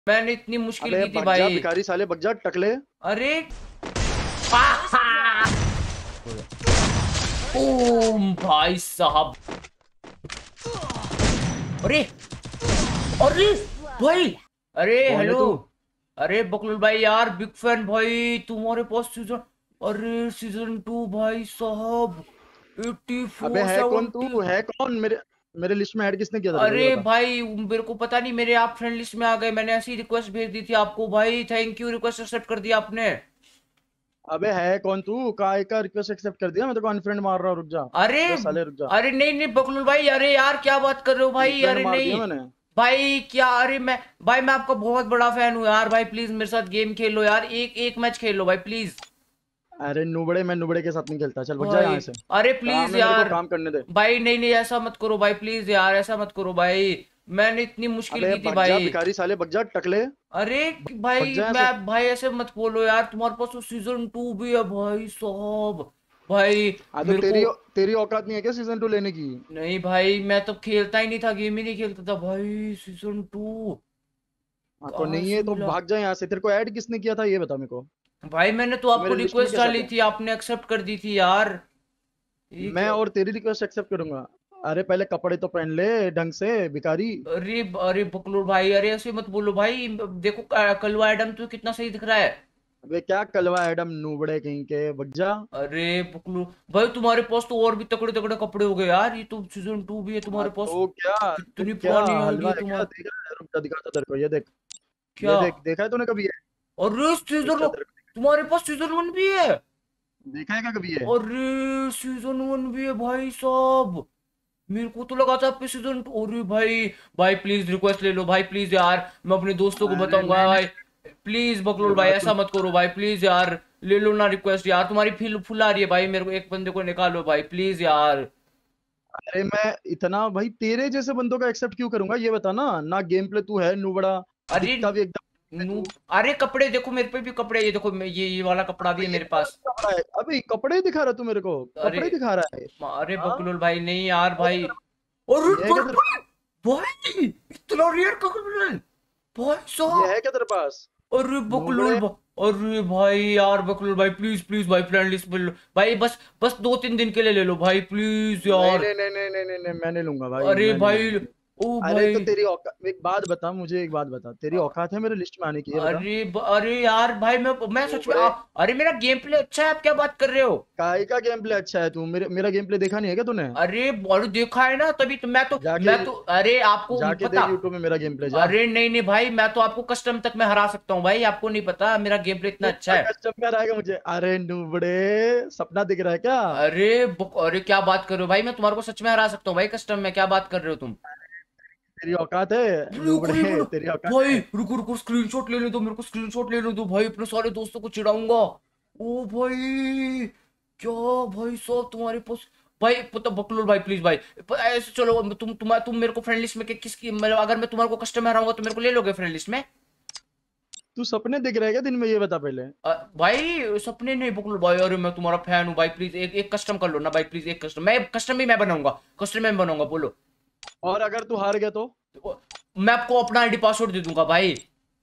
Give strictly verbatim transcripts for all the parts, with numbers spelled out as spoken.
मैंने इतनी मुश्किल अबे की थी भग जा भाई। भिखारी साले, भग जा टकले। अरे ओम भाई साहब। अरे अरे भाई। अरे कौन है हेलो। तू? अरे बकलुल भाई यार, बिग फैन भाई तुम्हारे पास सीजन। अरे सीजन टू भाई साहब। एट्टी अबे फोर है कौन तू? सेवेंटी। है कौन? मेरे मेरे लिस्ट में ऐड किसने किया तेरे को, ये अरे बता। भाई मेरे को पता नहीं, मेरे आप फ्रेंड लिस्ट में आ गए, मैंने ऐसी रिक्वेस्ट भेज दी थी आपको भाई, थैंक यू, रिक्वेस्ट एक्सेप्ट कर दिया आपने। अबे है कौन तू? काय का रिक्वेस्ट एक्सेप्ट कर दिया? मैं तेरे को अनफ्रेंड मार रहा हूँ, रुक जा। अरे अबे साले रुक जा। अरे नहीं नहीं बकलुल भाई, अरे यार क्या बात कर रहे हो भाई, अनफ्रेंड अरे मार नहीं। दिया मैंने। भाई क्या, अरे मैं भाई मैं आपका बहुत बड़ा फैन हूँ यार भाई, प्लीज मेरे साथ गेम खेल लो यार, एक एक मैच खेल लो भाई प्लीज। अरे नुबड़े, मैं नुबड़े के साथ नहीं खेलता, चल भग जा भाई यहाँ से। अरे काम प्लीज है मेरे को, यार। काम करने दे। भाई नहीं नहीं ऐसा मत करो भाई, प्लीज यार ऐसा मत करो भाई। मैंने इतनी मुश्किल अबे की थी भग जा भाई। भिखारी साले, भग जा टकले। अरे भग भाई जा यहाँ से। मैं भाई ऐसे मत बोलो यार, तुम्हारे पास तो सीजन टू भी है भाई साहब। भाई हाँ तो मेरे को। तेरी तेरी औकात नहीं है क्या सीजन टू लेने की? नहीं भाई मैं तो खेलता ही नहीं था, गेम ही नहीं खेलता था भाई, सीजन टू हाँ तो कहाँ नहीं से है तो मिला। भाग जा यहाँ से। तेरे को ऐड किसने किया था ये बता मेरे को। भाई मैंने तो तू आपको मेरे लिस्ट में रिक्वेस्ट कैसे आ डाली गया? थी, आपने एक्सेप्ट कर दी थी यार। ये मैं क्या। और तेरी रिक्वेस्ट एक्सेप्ट करूंगा? अरे पहले कपड़े तो पहन ले ढंग से भिखारी। अरे अरे बकलूर भाई, अरे ऐसे मत बोलो भाई। देखो क- कलवा एडम तो कितना सही दिख रहा है। अबे क्या कलवा एडम नूबड़े कहीं के, भग जा। अरे बकलूर भाई तुम्हारे पास तो और भी तगड़े तगड़े कपड़े हो गए यार, ये तो सीजन टू भी है हाँ तुम्हारे पास। तो क्या, तो कितनी क्या पुरानी आईडी हलवा है है क्या? तुम्हारी। देख रहा है? रुक जा दिखाता तेरे को, ये देख। ये क्या। देख, देखा है तूने कभी ये? अरे रुक सीजन। जा तेरे को, तुम्हारे पास सीजन वन भी है। देखा है क्या कभी ये? अरे सीजन वन भी है भाई साहब। मेरे को तो लगा था आपके सीजन टू, अरे भाई। भाई प्लीज रिक्वेस्ट ले लो भाई प्लीज यार, मैं अपने दोस्तों को अरे बताऊंगा नहीं भाई। नहीं, प्लीज मेरी बकलोल भाई बात ऐसा सुन। मत करो भाई प्लीज यार। ले लो ना रिक्वेस्ट यार, तुम्हारी फील फुल आ रही है भाई, मेरे को एक बंदे को निकालो भाई प्लीज यार। अरे मैं इतना भाई तेरे जैसे बंदों का एक्सेप्ट क्यों करूंगा ये बता ना। ना गेम प्ले तू है नूबड़ा, अरे दिखता भी एकदम है नू। तू। अरे कपड़े देखो मेरे पे भी कपड़े, ये देखो मैं- ये ये वाला कपड़ा भी अबे है ये मेरे कौन पास। सा कपड़ा है? अबे कपड़े दिखा रहा तू मेरे को? अरे कपड़े दिखा रहा है? अरे हाँ, बकलोल भाई नहीं यार ये है भाई। क्या तेरे अरे ये है क्या तेरे भाई। भाई इतना रेयर कपड़े भाई ये साहब। है क्या तेरे पास? अरे बकलूल नूबड़े। भ- अरे भाई यार बकलूल भाई प्लीज प्लीज भाई, फ्रेंड लिस्ट में लो भाई, बस बस दो तीन दिन के लिए ले लो भाई प्लीज नहीं यार। नहीं नहीं नहीं नहीं नहीं नहीं, मैं नहीं लूंगा भाई, अरे मैं नहीं भाई। लूंगा। ओ अरे तो भाई। तेरी औकात, एक बात बता मुझे, एक बात बता, तेरी औकात है मेरे लिस्ट में आने की, ये बता। अरे ब- अरे यार भाई मैं मैं सच में नूबड़े। आ, अरे मेरा गेम प्ले अच्छा है, आप क्या बात कर रहे हो। काहे का गेम प्ले अच्छा है? तू मेरे मेरा गेम प्ले देखा नहीं है क्या तूने? अरे बॉडी देखा है ना, तभी तो मैं तो जाके मैं तो अरे आपको जाके पता। देख यूट्यूब में मेरा गेम प्ले जा। अरे नहीं नहीं भाई, मैं तो आपको कस्टम तक में हरा सकता हूँ भाई, आपको नहीं पता मेरा गेम प्ले इतना अच्छा कितना है। कस्टमर आएगा मुझे? अरे नूबड़े, सपना दिख रहा है क्या? अरे बक- अरे क्या बात कर रहे हो भाई, मैं तुम्हारे को सच में हरा सकता हूँ भाई कस्टम में, क्या बात कर रहे हो तुम। तेरी औकात है रुको रुको नूबड़े, रुको। तेरी औकात भाई है? रुको रुको, स्क्रीनशॉट लेने दो मेरे को, स्क्रीनशॉट लेने दो भाई, अपने सारे दोस्तों को चिढ़ाऊंगा। ओ भाई। क्या। भाई साहब तुम्हारे पास। भाई पता बकलोल भाई प्लीज भाई। प- ऐसे चलो तुम तुम तुम मेरे को फ्रेंड लिस्ट में कि, किसकी मतलब अगर मैं तुम्हारे को कस्टम में हराऊंगा तो मेरे को ले लोगे फ्रेंड लिस्ट में। तू सपने दिख रहा है क्या दिन में, ये बता पहले। अ, भाई सपने नहीं बकलोल भाई, अरे मैं तुम्हारा फैन हूँ भाई, प्लीज एक एक कस्टम कर लो ना भाई, प्लीज एक कस्टम, मैं कस्टम भी मैं बनाऊंगा, कस्टम में बनाऊंगा बोलो। और अगर तू हार गया तो? मैं आपको अपना आईडी पासवर्ड दे दूंगा भाई।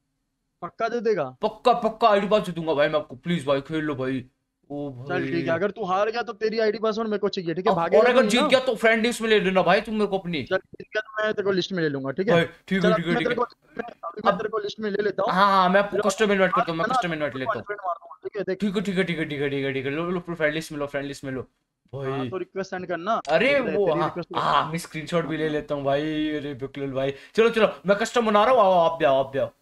पक्का दे देगा? पक्का पक्का आईडी पासवर्ड दूंगा भाई मैं आपको, प्लीज भाई खेल लो भाई। ओ चल ठीक है, भाई। अगर तू हार गया तो तेरी आईडी पासवर्ड मेरे को चाहिए, ठीक है? अब और भागेगा तो अगर नहीं जीत ना? गया तो फ्रेंड लिस्ट में ले लेना भाई तुम मेरे को अपनी। चल ठीक है, तो मैं तेरे को लिस्ट में ले लूंगा, ठीक है? भाई ठीक है चल ठीक अभी है मैं ठीक तेरे है। को अभी मैं अब तेरे को लिस्ट में ले लेता हूँ। हाँ हाँ मैं आपको फिर कस्टम इनवाइट हार करता हूँ, मैं गया ना कस्टम तो मैं इनवाइट तेरे को लेता हूँ। अनफ्रेंड मार दूंगा, ठीक है? देख। ठीक है ठीक है ठीक है ठीक है ठीक है ठीक है, लो लो फ्रेंड लिस्ट में लो, फ्रेंड लिस्ट में लो। हाँ भाई। तो रिक्वेस्ट सेंड करना। अरे देख ले वो तेरी हाँ रिक्वेस्ट। हाँ मैं स्क्रीनशॉट भी ले हाँ। लेता हूँ भाई, अरे बिकलुल भाई चलो चलो मैं कस्टम बना रहा हूँ, आओ आप भी आओ आप भी आओ।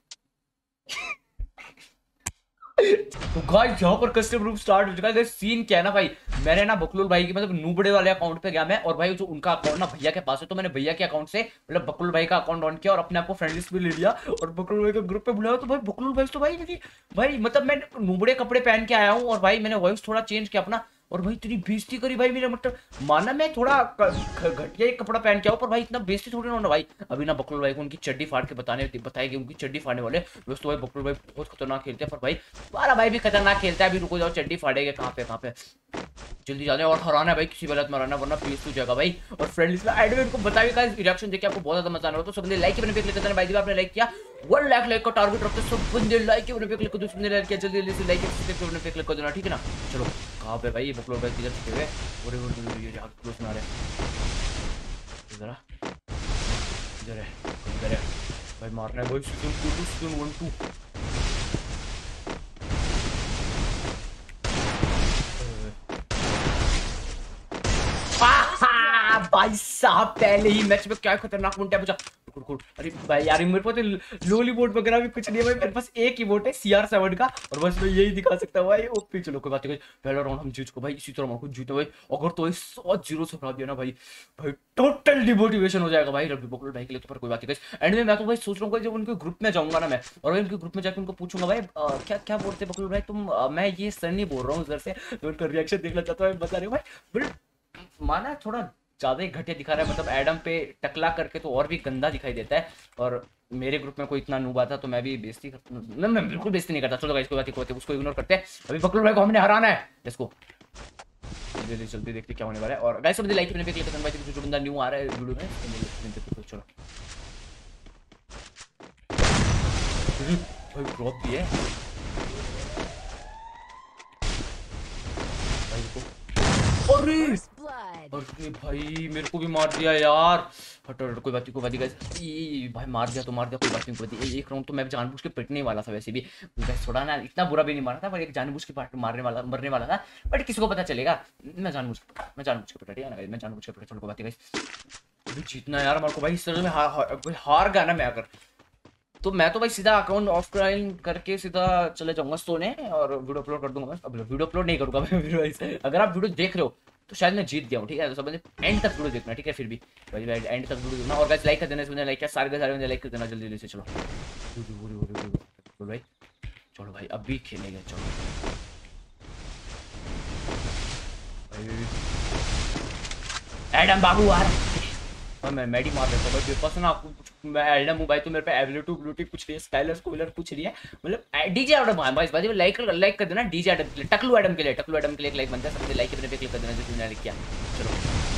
तो गाइस यहाँ पर कस्टम रूम स्टार्ट हो चुका है। सीन क्या है ना भाई, मैंने ना बकलुल भाई की मतलब नूबड़े वाले अकाउंट पे गया मैं, और भाई जो उनका अकाउंट ना भैया के पास है, तो मैंने भैया के अकाउंट से मतलब बकलुल भाई का अकाउंट ऑन किया और अपने आप को फ्रेंड लिस्ट भी ले लिया, और बकलुल भाई के ग्रुप पे बुलाया, तो भाई बकलुल भाई तो भाई देखिए भाई मतलब मैं नूबड़े कपड़े पहन के आया हूँ, और भाई मैंने वॉइस थोड़ा चेंज किया अपना, और भाई इतनी बेइज्जती करी भाई मेरे, मतलब माना मैं थोड़ा क- ख- घटिया ही कपड़ा पहन के आऊँ, पर भाई इतना बेइज्जती थोड़ी ना होना भाई। अभी ना बकलुल भाई को उनकी चड्डी फाड़ के बताने बताएगी उनकी चड्डी फाड़ने वाले। वैसे तो भाई बकलुल भाई बहुत खतरनाक खेलते हैं, पर भाई तुम्हारा भाई भी खतरनाक खेलता है, अभी रुको जाओ चड्डी फाड़ेगा कहाँ पे कहाँ पे। जल्दी जाने और हराना है भाई, किसी गलत में हराना, वरना पीस हो जाएगा भाई। और फ्रेंड्स में एडमिन को बताइएगा इस रिएक्शन देखिए आपको बहुत ज्यादा मजा आने वाला। तो सब बंदे लाइक के बटन पे क्लिक करना, भाई जी आपने लाइक किया, वन लाख लाइक का टारगेट रखते सब बंदे लाइक के बटन पे क्लिक कर दो, बंदे लाइक किया जल्दी जल्दी से लाइक के बटन पे क्लिक कर देना, ठीक है ना। चलो कहां पे भाई ये बकलो भाई किधर छुपे हुए, और ये ये आगे क्लोज में आ रहे हैं जरा, इधर है इधर है भाई, मारना है भाई, season two season one two. भाई साहब पहले ही मैच में क्या खतरनाक मुंडा बचा। अरे भाई यार मेरे पास तो लोली बोट वगैरह भी कुछ नहीं है भाई, मेरे पास एक ही बोट है सी आर सेवन का, और बस मैं यही दिखा सकता हूँ भाई। ओपी चलो कोई बात नहीं, पहला राउंड हम जीत को भाई, इसी तरह हमको जीते भाई। अगर तो सौ जीरो से हरा दिया ना भाई, भाई टोटल डिमोटिवेशन हो जाएगा भाई रवि बकलोल भाई के लिए। तो पर कोई बात नहीं, एंड में मैं तो भाई सोच रहा हूँ जब उनके ग्रुप में जाऊंगा ना मैं, और भाई उनके ग्रुप में जाकर उनको पूछूंगा भाई क्या क्या बोलते बकलोल भाई तुम, मैं ये सर नहीं बोल रहा हूँ उधर से, तो उनका रिएक्शन देखना चाहता हूँ, बता रहे भाई माना थोड़ा ज्यादा ही घटिया दिखा रहा है, मतलब एडम पे टकला करके तो और भी गंदा दिखाई देता है। और मेरे ग्रुप में कोई इतना नूबा था तो मैं भी बेइज्जती करता हूं, मैं बिल्कुल बेइज्जती नहीं करता। चलो गाइस कोई बात नहीं, उसको इग्नोर करते हैं। अभी बकलोल भाई को हमने हराना है, लेट्स गो जल्दी जल्दी देखते क्या होने वाला है। और गाइस सब लाइक करने पे क्लिक करना भाई, जो बंदा न्यू आ रहा है वीडियो में। चलो भाई ड्रॉप भी है भाई को, अरे अरे भाई मेरे को भी मार दिया यार। हटो हटो कोई बात नहीं कोई बात नहीं गाइस, भाई मार दिया तो मार दिया, कोई बात नहीं कोई बात नहीं। एक राउंड तो मैं जानबूझ के पिटने वाला था वैसे भी गाइस, थोड़ा ना इतना बुरा भी नहीं मारा था, पर एक जानबूझ के पार्ट मारने वाला मरने वाला था, बट किसी को पता चलेगा मैं जानबूझ मैं जानबूझ के पिटा, ठीक है ना गाइस, मैं जानबूझ के पिटा। चलो कोई बात नहीं गाइस, अभी जीतना यार हमारे को भाई, इस तरह में हार हार गया ना मैं अगर, तो मैं तो भाई सीधा अकाउंट ऑफलाइन करके सीधा चले जाऊंगा सोने और वीडियो अपलोड कर दूंगा। अब वीडियो अपलोड नहीं करूंगा मैं वीडियो, अगर आप वीडियो देख रहे हो तो शायद मैं जीत गया हूँ, ठीक है। तो सब एंड तक वीडियो देखना, ठीक है। फिर भी भाई एंड तक वीडियो देखना, और गाइस लाइक कर देना, इसमें लाइक किया सारे के सारे लाइक कर देना जल्दी जल्दी से। चलो भाई चलो भाई अभी खेलेंगे, चलो एडम बाबू आ रहा, मैं मेडी मार देता हूँ भाई पास ना, मैं एडम हूँ भाई, तो मेरे पे एबिलिटी ब्लूटी कुछ नहीं है, स्टाइलर स्कूलर कुछ नहीं है, मतलब डीजे एडम है भाई। भाई लाइक लाइक कर देना डीजे एडम के लिए, टकलू एडम के लिए, टकलू एडम के लिए एक लाइक बनता है, सबसे लाइक करने पे क्लिक कर देना जो तुमने लाइक किया। चलो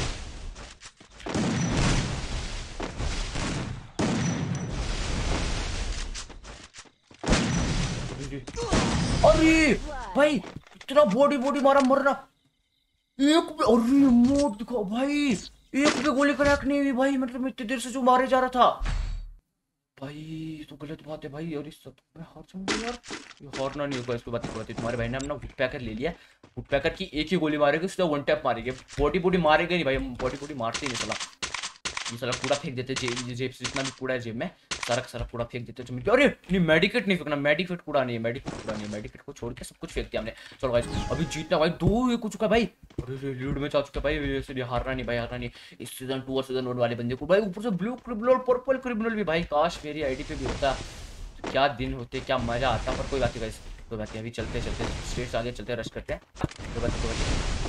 अरे भाई इतना बॉडी बॉडी मारा मरना, एक अरे मोट दिखा भाई, एक भी गोली क्रैक नहीं हुई भाई, मतलब इतनी देर से जो मारे जा रहा था भाई, तो गलत बात है भाई। और इस सब में हार जाऊंगा यार, ये हारना नहीं होगा, इसको बात करवाती तुम्हारे भाई ने अपना वुड पैकर ले लिया, वुड पैकर की एक ही गोली मारेगी उससे वन टैप मारेंगे, बॉडी बॉडी मारेगा नहीं भाई, हम बॉडी बॉडी मारते ही नहीं चला, ये सारा कूड़ा फेंक देते जेब जेब से, जितना भी कूड़ा है जेब में सारा सारा कूड़ा फेंक देते जमीन पे। अरे नहीं मेडिकेट नहीं फेंकना, मेडिकेट कूड़ा नहीं है, मेडिकेट कूड़ा नहीं है, मेडिकेट को छोड़ के सब कुछ फेंक दिया हमने। चलो भाई अभी जीतना भाई, दो ये कुछ चुका भाई, अरे लीड में जा चुका भाई, इसलिए हारना नहीं भाई, हारना नहीं। इस सीजन टू और सीजन वन वाले बंदे को भाई ऊपर से ब्लू क्रिमिनल पर्पल क्रिमिनल भी भाई, काश मेरी आईडी पे भी होता तो क्या दिन होते, क्या मजा आता, पर कोई बात नहीं गाइस, कोई बात नहीं। अभी चलते चलते स्ट्रेट आगे चलते रश करते हैं, कोई बात नहीं कोई बात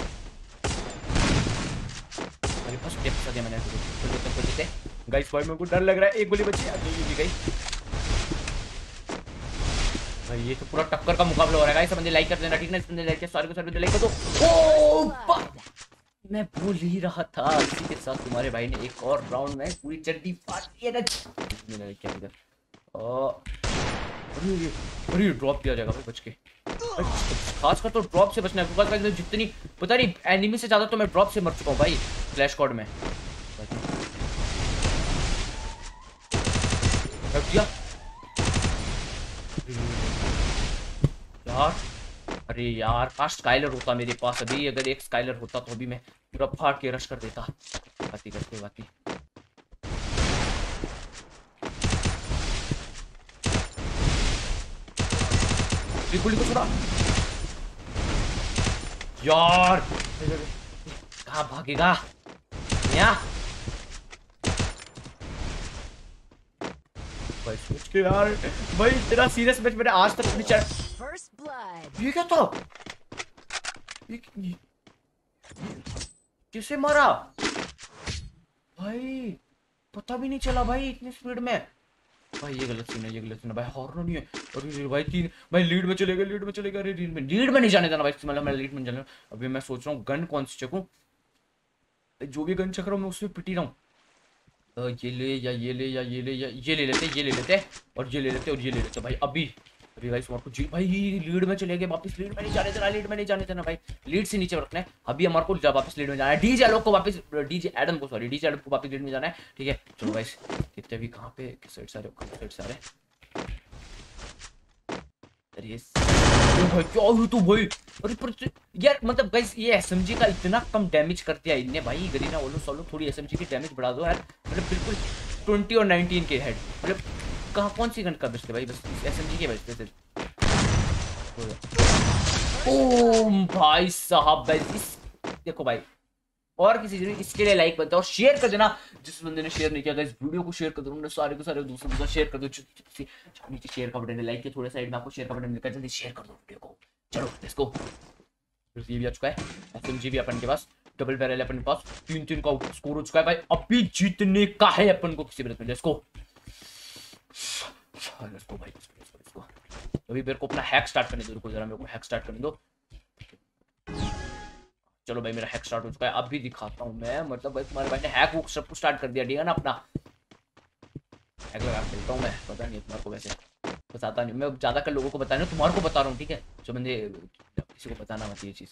नहीं। फर्स्ट टेप कर दिया मैंने तो जीते गाइस, भाई मेरे को डर लग रहा है, एक गोली बची अभी गई भाई, ये तो पूरा टक्कर का मुकाबला हो रहा है गाइस, बंदे लाइक कर देना, ठीक ना, इस बंदे लाइक कर, सारे के सारे लाइक कर दो। ओ मैं भूल ही रहा था, इसी के साथ तुम्हारे भाई ने एक और राउंड में पूरी चड्डी फाड़ दी है ना, मैंने क्या इधर ओ अरे अरे ड्रॉप किया जाएगा भाई बच के, खासकर तो ड्रॉप से बचना है, क्योंकि जितनी पता नहीं एनिमी से ज्यादा तो मैं ड्रॉप से मर चुका हूँ भाई फ्लैश कॉर्ड में। यार अरे यार काश स्काइलर होता मेरे पास अभी, अगर एक स्काइलर होता तो अभी मैं पूरा फाड़ के रश कर देता। बाती कर कोई बात नहीं, गोली को छोड़ा यार, कहाँ भागेगा यहाँ भाई, सोच के यार भाई तेरा सीरियस मैच मैंने आज तक नहीं चढ़ा। ये क्या था, ये, ये, किसे मारा भाई, पता भी नहीं चला भाई इतनी स्पीड में। भाई ये गलत सीन है, ये गलत सीन है भाई, हॉर्न नहीं है। अरे भाई तीन भाई लीड में चले गए, लीड में चले गए। अरे लीड में लीड में नहीं जाने देना भाई, मतलब मैं लीड में जाने। अभी मैं सोच रहा हूँ गन कौन सी चकूं, जो भी गन चक रहा हूँ मैं उसमें पिटी रहा हूँ। ये ले या ये ले या ये ले या ये ले लेते, ये ले लेते और ये ले लेते और ये ले लेते भाई। अभी अभी भाई हमारे को जी भाई लीड में चले गए वापस, लीड में नहीं जाने देना, लीड में नहीं जाने देना भाई, लीड से नीचे रखना है। अभी हमारे को वापस लीड में जाना है, डीजे आलोक को वापस, डीजे एडम को सॉरी डीजे एडम को वापस लीड में जाना है। ठीक है चलो भाई, कितने भी कहाँ पे किस साइड सारे साइड सारे। अरे भाई क्या हुई तू भाई, अरे पर यार मतलब गाइस ये एसएमजी का इतना कम डैमेज कर दिया इनने भाई। गरीना ओलो सोलो थोड़ी एसएमजी की डैमेज बढ़ा दो यार, मतलब बिल्कुल ट्वेंटी और नाइनटीन के हेड, मतलब कहाँ कौन सी गन का बचते भाई, बस एसएमजी के बचते थे। ओ भाई साहब भाई इस देखो भाई, और किसी चीज इसके लिए लाइक बनता है और शेयर कर देना। जिस बंदे ने शेयर नहीं किया इस वीडियो को शेयर कर दो, सारे को सारे दूसरे दूसरा शेयर कर दो। नीचे शेयर का बटन है, लाइक के थोड़े साइड में आपको शेयर का बटन मिलता है, जल्दी शेयर कर दो वीडियो को। चलो लेट्स गो। ये भी आ चुका है, एसएमजी भी अपन के पास, डबल बैरल अपन के पास, तीन तीन का स्कोर हो चुका है भाई। अभी जीतने का है अपन को किसी भी में। लेट्स गो लेट्स गो भाई, लेट्स गो। अभी मेरे को अपना हैक स्टार्ट करने दो, रुको जरा मेरे को हैक स्टार्ट करने दो। चलो भाई मेरा हैक स्टार्ट हो चुका है, अभी दिखाता हूँ मैं, मतलब भाई तुम्हारे भाई ने हैक वो सब कुछ स्टार्ट कर दिया, ठीक है ना अपना हैक लगा खेलता हूँ मैं। पता नहीं तुम्हारे को, वैसे बताता नहीं मैं, ज्यादा कर लोगों को बता रहा हूँ, तुम्हारे को बता रहा हूँ ठीक है, जो बंदे किसी को बताना मत ये चीज।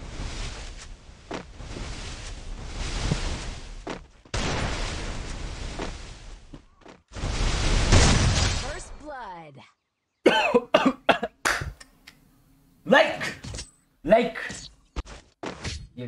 लाइक लाइक ये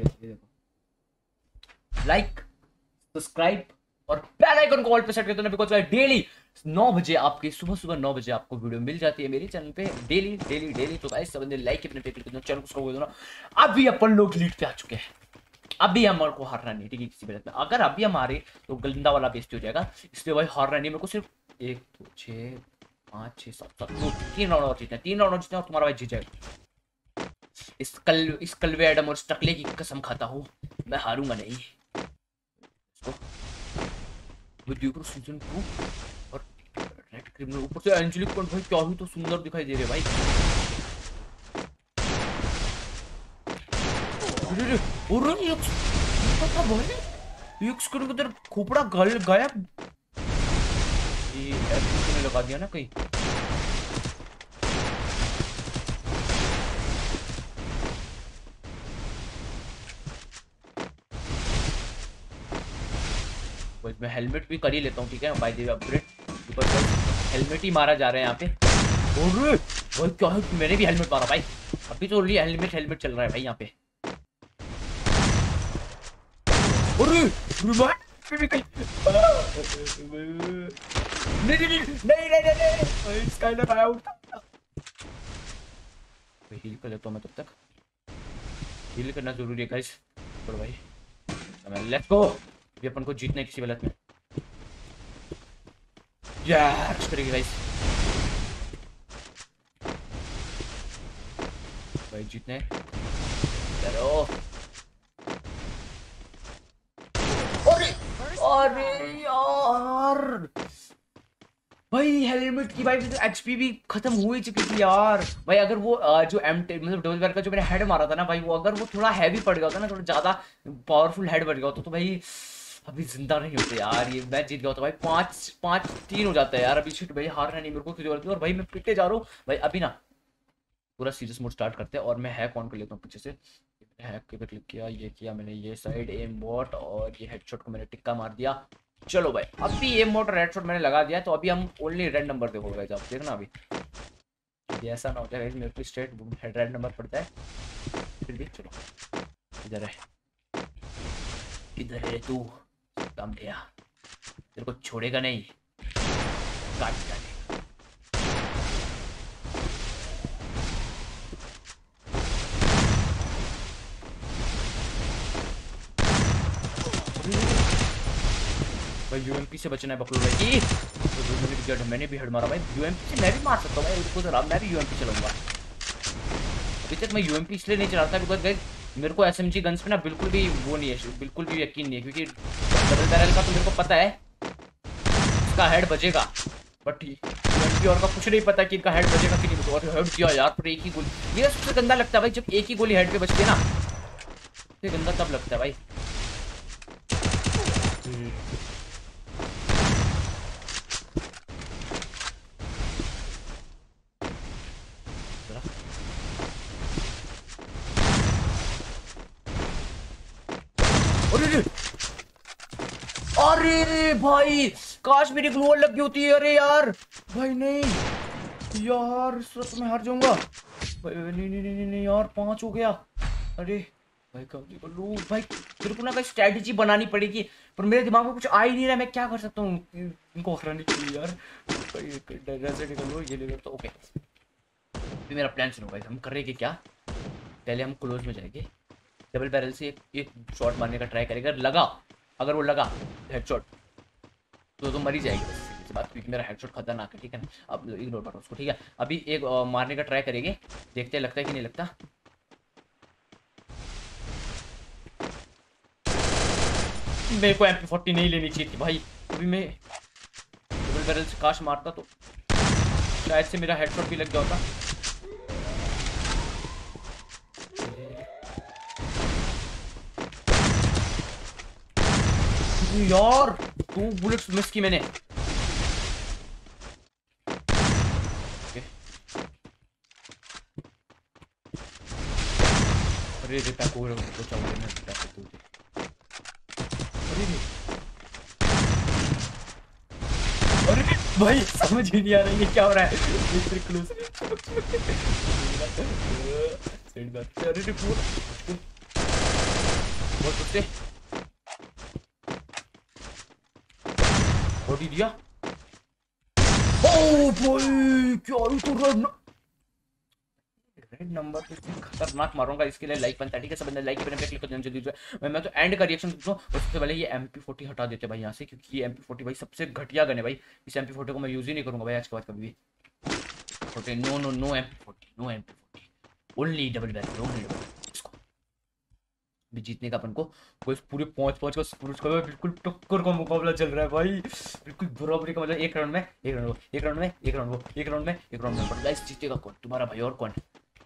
देखो, लाइक सब्सक्राइब और बेल आइकन को ऑल पे सेट कर देना, बिकॉज़ डेली नौ बजे आपके सुबह सुबह नौ बजे आपको वीडियो मिल जाती है मेरे चैनल पे, डेली डेली डेली। तो गाइस सब लाइक अपने पे क्लिक कर दो, चैनल को सब्सक्राइब कर दो। अभी अपन लोग लीड पे आ चुके हैं, अभी हमारे को हारना नहीं, ठीक है किसी वजह में। अगर अभी हमारे तो गंदा वाला बेइज्जती हो जाएगा, इसलिए भाई हारना नहीं मेरे को। सिर्फ एक दो छः पाँच छः सात सात दो तीन राउंड और जीतना, तीन राउंड और जीतना और तुम्हारा भाई जीत जाएगा। इस कल इस कलवे एडम और इस टकले की कसम खाता हूँ, मैं हारूंगा नहीं। वीडियो सीजन टू और रेड क्रिमिनल, ऊपर से एंजेलिक पॉइंट भाई क्या ही तो सुंदर दिखाई दे रहे भाई। अरे अरे ये पता भाई एक स्क्रीन के अंदर खोपड़ा गल गया, ये एप्लीकेशन लगा दिया ना कहीं। मैं हेलमेट भी कर ही लेता हूँ ठीक है, by the way upgrade, because helmet ही मारा जा रहा है यहाँ पे। अरे भाई क्या है, मैंने भी हेलमेट मारा भाई, अभी तो ओनली हेलमेट हेलमेट चल रहा है भाई यहाँ पे। अरे नहीं नहीं नहीं नहीं नहीं स्काई लगाया उठा, हील कर लेता हूँ मैं, तब तक हील करना जरूरी है गाइस। चलो भाई लेट्स गो, भी अपन को जीतना है किसी हालत में यार, करेंगे गाइस भाई जीतने चलो। अरे अरे यार भाई हेलमेट की भाई तो एचपी भी खत्म हुई चुकी थी यार भाई। अगर वो जो एम मतलब डबल बैरल का जो मैंने हेड मारा था ना भाई, वो अगर वो थोड़ा हैवी पड़ गया होता ना, थोड़ा ज्यादा पावरफुल हेड पड़ गया होता तो भाई अभी जिंदा नहीं होते यार, ये मैच जीत गया होता भाई। पाँच पाँच तीन हो जाता है यार, अभी शिट भाई हारना नहीं मेरे को किसी और भाई, मैं पिटे जा रहा हूँ भाई। अभी ना पूरा सीरियस मोड स्टार्ट करते हैं और मैं हैक ऑन कर लेता हूँ पीछे से। हैक के पे क्लिक किया, ये किया मैंने, ये साइड एम बॉट और ये हेडशॉट को मैंने टिक्का मार दिया। चलो भाई अभी एम बॉट और हेडशॉट मैंने लगा दिया, तो अभी हम ओनली रेड नंबर देखोगे आप देखना। अभी ऐसा ना होता है मेरे को स्ट्रेट हेड रेड नंबर पड़ता है, फिर भी चलो इधर है, इधर है तू काम दिया, तेरे को छोड़ेगा नहीं, काट डाले। भाई यूएमपी से बचना है बकलू भाई की, तो मैंने, मैंने भी हेड मारा भाई यूएमपी से, मैं भी मार सकता हूँ भाई उसको, जरा मैं भी यूएमपी चलाऊंगा। अभी तक मैं यूएमपी इसलिए नहीं चलाता बिकॉज गाइस मेरे को एसएमजी गन्स पे ना बिल्कुल भी वो नहीं है, बिल्कुल भी यकीन नहीं है, क्योंकि डबल बैरल का तो मेरे को पता है इसका हेड बचेगा, बट ठीक और का कुछ नहीं पता कि इनका हेड बजेगा कि नहीं। और हेड दिया यार, पर एक ही गोली। ये सबसे गंदा लगता है भाई जब एक ही गोली हेड पे बजती है ना, ये गंदा तब लगता है भाई। अरे अरे भाई काश मेरी ग्लू लगी होती है। अरे यार भाई नहीं यार, इस वक्त मैं हार जाऊंगा भाई। नहीं नहीं नहीं नहीं यार, पांच हो गया। अरे भाई कब कर लूं भाई, मेरे को ना कोई स्ट्रेटजी बनानी पड़ेगी, पर मेरे दिमाग में कुछ आ ही नहीं रहा। मैं क्या कर सकता हूँ इनको हराने के लिए यार। भाई ये ले लो तो ओके। अभी मेरा प्लान सुनो भाई, हम कर रहे हैं क्या, पहले हम क्लोज में जाएंगे, डबल बैरल से एक, एक शॉट मारने का ट्राई करेगा। लगा, अगर वो लगा हेडशॉट तो तो मर ही जाएगी बस बात, क्योंकि मेरा हेडशॉट खतरनाक है, ठीक है ना। अब इग्नोर करो उसको, ठीक है। अभी एक आ, मारने का ट्राई करेंगे, देखते हैं लगता है कि नहीं लगता। मेरे को एम पी फोर्टी नहीं लेनी चाहिए थी भाई। अभी मैं डबल बैरल से काश मारता तो शायद से मेरा हेडशॉट भी लग जाता। यार टू बुलेट्स मिस की मैंने। अरे रे पैको बचाओ मैं पैको दे। अरे अरे भाई समझ ही नहीं आ रहा है क्या हो रहा है। अरे रे बहुत कुत्ते बॉडी दिया। ओ भाई क्या तो रेड रेड नंबर पे खतरनाक मारूंगा, इसके लिए लाइक बनता है, ठीक है। सब बंदे लाइक बटन पे क्लिक कर देना जल्दी से। मैं तो एंड का रिएक्शन दूं, उससे पहले ये एम पी फोर्टी हटा देते भाई यहाँ से, क्योंकि ये एम पी फोर्टी भाई सबसे घटिया गन है भाई। इस एम पी फोर्टी को मैं यूज ही नहीं करूंगा भाई आज के बाद कभी भी। No no no M P forty, no M P forty, only double barrel, only double. भी जीतने का अपन को कोई पूरे पांच पांच का स्कोर का बिल्कुल टक्कर का मुकाबला चल रहा है भाई, बिल्कुल बराबरी का। मतलब एक राउंड में एक राउंड वो, एक राउंड में एक राउंड वो, एक राउंड में एक राउंड में। बट गाइस जीतेगा कौन, तुम्हारा भाई और कौन?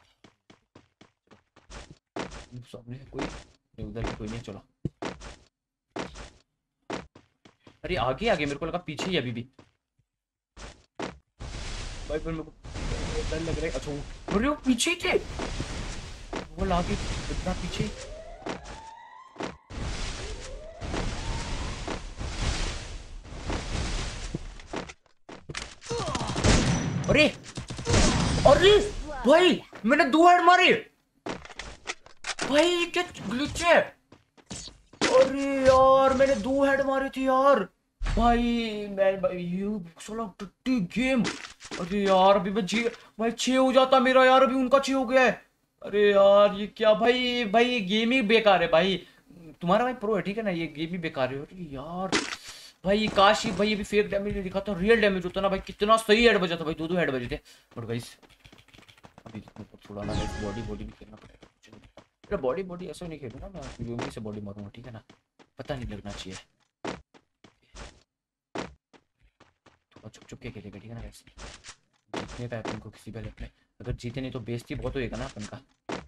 सामने कोई उधर भी कोई नहीं, चलो। अरे आगे आगे, मेरे को लगा पीछे ही अभी भी भाई, पर मेरे को डर लग रहा है। अच्छा अरे वो पीछे ही थे, वो आगे इतना पीछे। अरे अरे भाई मैंने दो हेड मारे भाई, क्या ग्लिच है। अरे यार मैंने दो हेड मारे थे यार भाई। मैं भाई यू साला टट्टी गेम। अरे यार अभी मैं जी भाई छह हो जाता मेरा यार, अभी उनका छह हो गया है। अरे यार ये क्या भाई, भाई ये गेम ही बेकार है भाई। तुम्हारा भाई प्रो है ठीक है ना, ये गेम ही बेकार है। अरे यार भाई काश ही भाई अभी फेक डैमेज नहीं दिखा था, रियल डैमेज होता ना भाई, कितना सही हेड बजा था भाई, दो दो हेड बजे थे। बट गाइस अभी थोड़ा ना बॉडी बॉडी भी खेलना पड़ेगा। बॉडी बॉडी ऐसा नहीं खेलूंगा मैं, यूएमपी से बॉडी मारूंगा ठीक है ना, पता नहीं लगना चाहिए। थोड़ा चुप चुप के खेलेगा ठीक है ना गाइस, जीतने का अपन को किसी पहले अपने, अगर जीते नहीं तो बेइज्जती बहुत होएगा ना अपन का।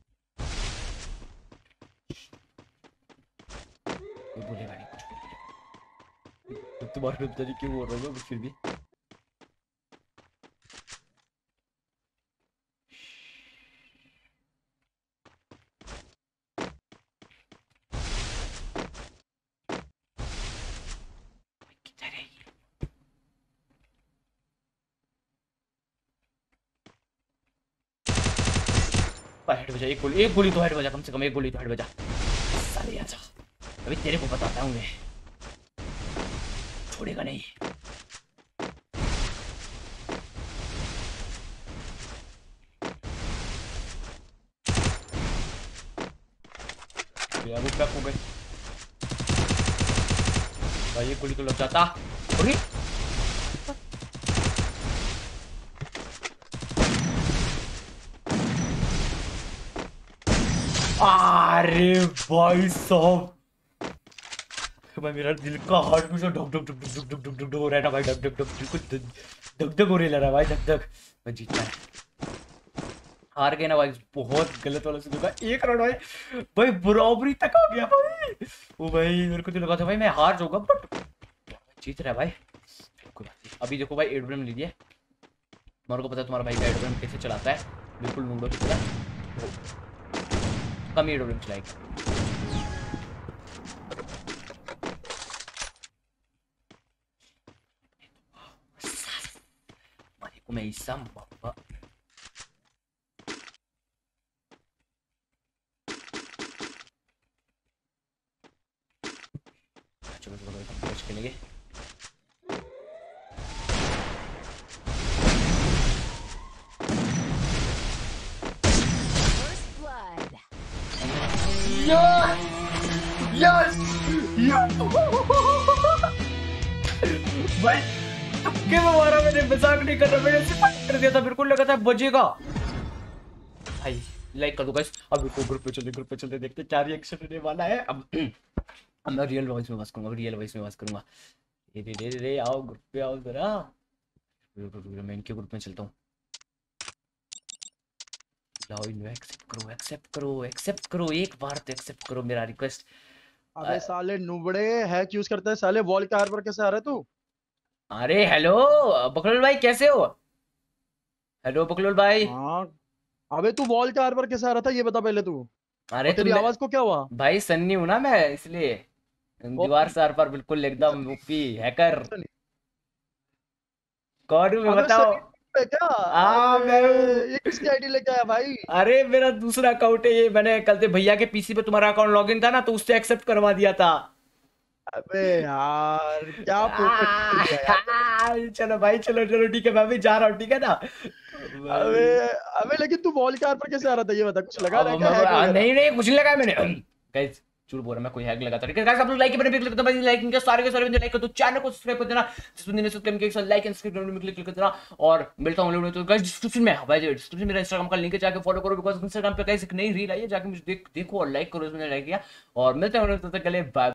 कोई बोलेगा नहीं कुछ बोलेगा, तुम्हारे पता नहीं क्यों बोल रहा हूँ फिर भी। हेड बजा, एक गोली एक गोली तो हेड बजा, कम से कम एक गोली तो हेड बजा। साले आजा, अभी तेरे को बताता हूँ मैं, छोड़ेगा नहीं। यार वो बैक हो गए भाई, एक गोली तो लग जाता। अरे अरे भाई साहब के भाई मेरा दिल का हार्ट में से धक धक धक धक धक धक धक हो रहा है ना भाई, धक धक धक बिल्कुल धक धक हो रही है भाई, धक धक। मैं जीतना है, हार गए ना भाई, बहुत गलत वाला से लगा एक रन भाई, भाई बराबरी तक आ गया भाई। ओ भाई मेरे को तो लगा था भाई मैं हार जाऊंगा, बट जीत रहा है भाई। अभी देखो भाई एडब्रम लीजिए, तुम्हारे को पता है तुम्हारा भाई का एडब्रम कैसे चलाता है, बिल्कुल मुंडो की तरह, कम ही एडब्रम चलाएगा। मैं इसम बाबा चलो चलो मैच खेलेंगे। यस यस भाई तुक्के में मारा मैंने, मजाक नहीं कर रहा, मैंने सिर्फ कर दिया था, बिल्कुल लगा था बजेगा भाई। लाइक कर दो गाइस, अब रुको ग्रुप पे चलते, ग्रुप पे चलते देखते क्या रिएक्शन होने वाला है। अब अब मैं रियल वॉइस में बात करूंगा, रियल वॉइस में बात करूंगा। ये रे रे रे आओ ग्रुप पे आओ जरा, मैं इनके ग्रुप में चलता हूँ। लाओ इन्हें एक्सेप्ट करो, एक्सेप्ट करो, एक्सेप्ट करो, एक बार तो एक्सेप्ट करो मेरा रिक्वेस्ट। अबे साले नुबड़े हैक यूज करता है साले, वॉल के आर पर कैसे आ रहा है तू? अरे हेलो बकलोल भाई कैसे हो? हेलो बकलोल भाई। हाँ अबे तू वॉल के आर पर कैसे आ रहा था ये बता पहले तू। अरे तेरी आवाज को क्या हुआ भाई? सन्नी हूं ना मैं, इसलिए दीवार से आर पर बिल्कुल एकदम ओपी हैकर। कौन हूँ मैं बताओ? क्या आ, मैं ये किसकी आईडी लेके आया भाई? अरे मेरा दूसरा अकाउंट है ये, मैंने कल से भैया के पीसी पे तुम्हारा अकाउंट लॉगिन था ना, तो उससे एक्सेप्ट करवा दिया था। अबे यार क्या यार। चलो भाई चलो चलो ठीक है, मैं भी जा रहा हूँ, ठीक है ना? अबे अबे लेकिन तू वॉल के आर पर कैसे आ रहा था ये बता, कुछ लगा रहा है क्या? अब, नहीं नहीं कुछ नहीं लगाया मैंने गाइस, झूठ बोल रहा मैं, कोई हैक लगाता नहीं गाइस। आप लोग लाइक बटन पे क्लिक करना, लाइक इनके सारे के सारे बंदे लाइक कर दो, चैनल को सब्सक्राइब कर देना, जिस बंदे ने सब्सक्राइब किया लाइक एंड सब्सक्राइब बटन पे क्लिक कर देना। और मिलता हूं लोगों तो गाइस डिस्क्रिप्शन में, भाई डिस्क्रिप्शन में मेरा इंस्टाग्राम का लिंक है, जाके फॉलो करो, बिकॉज़ इंस्टाग्राम पे गाइस एक नई रील आई है, जाके मुझे देख देखो और लाइक करो, इसमें लाइक किया। और मिलते हैं तब तक के लिए बाय।